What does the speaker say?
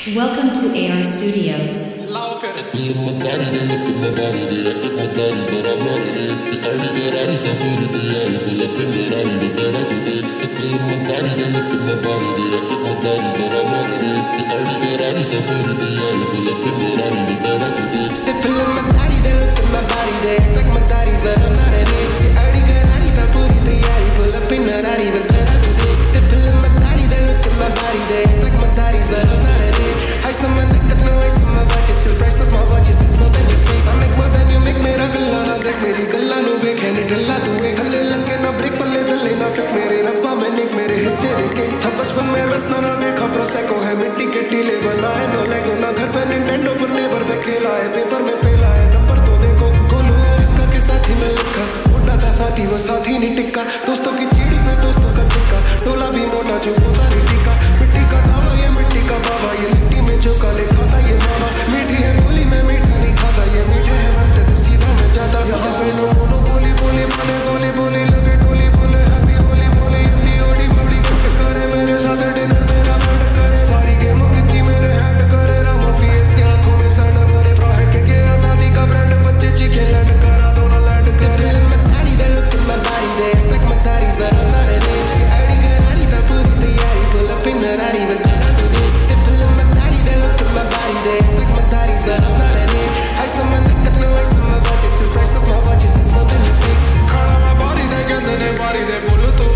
Welcome to AR Studios. बचपन में रसना ना देखा प्रोसेको है मिट्टी के टीले बनाए नो लेगो ना घर पे निंटेंडो पर नेबर पे खेला है पेपर में पेला है नंबर तो देखो गोलू और इक्का के साथी में लिखा बुढ़ा था साथी वो साथी नहीं टिक्का दोस्तों की चिड़ी पे दोस्तों का चिक्का टोला भी मोटा जो होता नहीं टिका मिट्टी का दावा ये मिट्टी का बाबा ये लिट्टी में जो काले खाता ये मामा मीठी है बोली में मीठा नहीं खाता ये मीठे है बनते तो सीधा मैं जाता यहाँ पे नो मोनो बोली बोली बने गोली बोली लगे टोली बोले हैप्पी होली बोली इतनी ओडी मोड़ी कट करे मेरे साथ डिनर मेरा बैंड करे सारी गेमों की मेरे हैंड करे रामा फीस की आंखों में सैंड भरे प्रो है के आजादी का ब्रांड बच्चे चीखे लैंड करा दोनों लैंड करे मैं तारी दे लुक मैं बारी दे like my daddy's but I'm not a lady आड़ी करारी था पूरी तैयारी pull up in Ferrari बस मेरा तो दे ते फिल्म मैं तारी दे लुक मैं बारी दे like my daddy's but I'm not a lady I saw my neck no I saw my watches the price of my watches is more than a fake खड़ा मैं बारी दे कहते ने बारी दे फुल तो